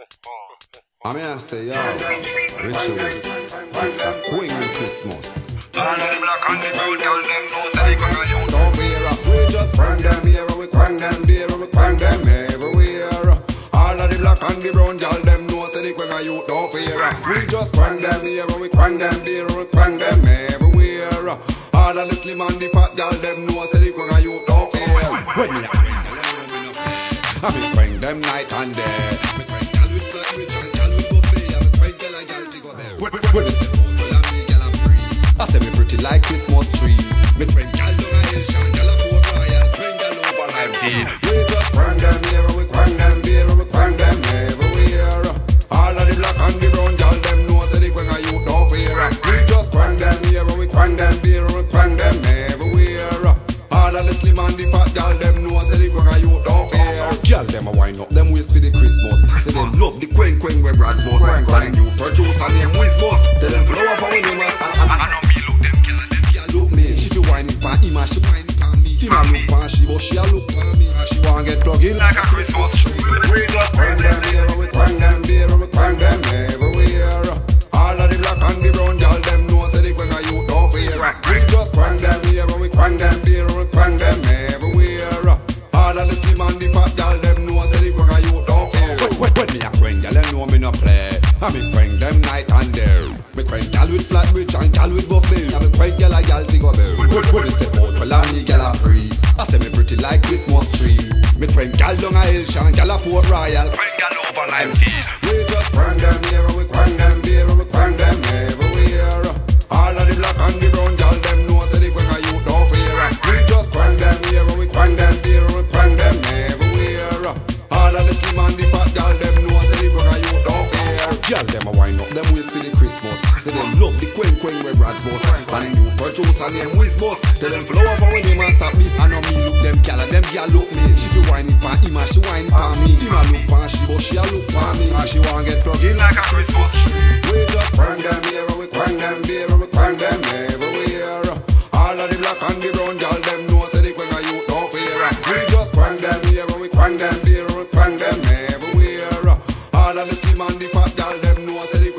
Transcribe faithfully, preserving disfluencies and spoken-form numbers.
I mean I say, yo, rituals, it's a queen in Christmas. All of the black and the brown girl, them know say they gonna use. Don't fear, we just crank them here, we crank them there, we crank them everywhere. All of the black and the brown girl, them know say they gonna use. Don't fear, we just crank them here, we crank them there, we crank them everywhere. All of the slim and the fat girl, them know say they gonna use. Don't fear. When me a crank, I me crank them night and day. Me crank girl with flat rich and girl with buffet. I me crank girl and girl to go bed. When when me step out, well I me girl I'm free. I say me pretty like Christmas tree. Me crank girl down a hill, shan girl a Port Royal, crank girl over like tea. We just crank them here, we crank them there, we crank them everywhere. All of the black and the brown girl, them know say they gonna use. Don't fear. We just crank them here, we crank them there, we crank them everywhere. All of the slim and the fat girl, them know say they gonna use. Don't fear. Girl, them a wind up them waist for the Christmas. Say them love the queen queen where Brad's boss. Brand new produce and them whiz boss. Tell them flow for when they must. I know me look them killer them. Girl look me, she feel whining pan him and she whining pan me. Him a look pan she, but she a look pan me. And she want get plugged in like a Christmas tree. We just crank them here, we crank them there, we crank them everywhere. All of the black and the brown girl, them know say they gonna use. Don't fear. We just crank them here, we crank them there, we crank them everywhere. All of the slim and the fat girl, them know say they gonna use. Don't fear. When, when me a crank girl, them know me no play. I me crank them night and day. Me crank girl with flat rich and girl with buffet. I me crank girl a girl to go bed. When, when me step out, well I me girl a free. I say me pretty like Christmas tree. Me crank girl down a hill, shan girl a Port Royal, crank girl over like tea. We just crank them here, we crank them there, we crank them everywhere. All of the black and the brown girl, them know say they gonna use. Don't fear. We just crank them here, we crank them there, we crank them everywhere. All of the slim and the fat girl, them know say they gonna use. Don't fear. Girl, them a wind up them waist for the Christmas. Say them love the queen queen where Brad's boss. And the new produce and them whiz boss. Tell them flow over when they must stop this. I know me look them girl and them girl look me. She feel whining pan him and she whining pan me. Him a look pan she, but she a look pan me. And she want get plugged in like a Christmas tree. We just crank them here, we crank them there, we crank them everywhere. All of the black and the brown girl, them know say they gonna use. Don't fear. We just crank them here, we crank them there, we crank them everywhere. All of the slim and the fat girl, them know say they